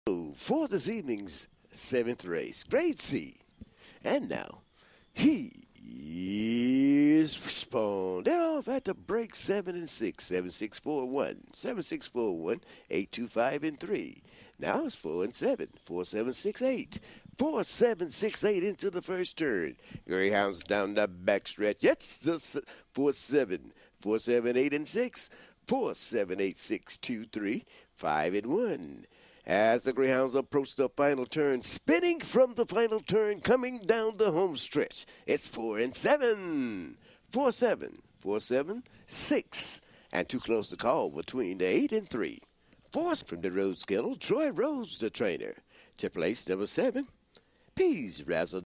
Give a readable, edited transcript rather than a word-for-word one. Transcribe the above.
For this evening's seventh race, grade C. And now, he is spawned off at the break 7 and 6, 7641, 7641, 825 and 3. Now it's 4 and 7, 4768. 4768 into the first turn. Greyhounds down the backstretch. It's the 47, 478 and 6, 478, 623, 5 and 1. As the Greyhounds approach the final turn, spinning from the final turn, coming down the home stretch. It's 4 and 7, 4 7, 4 7, 6, and too close to call between the 8 and 3. Force from the Rose Kennel, Troy Rose, the trainer. To place number 7, Peas Razzle.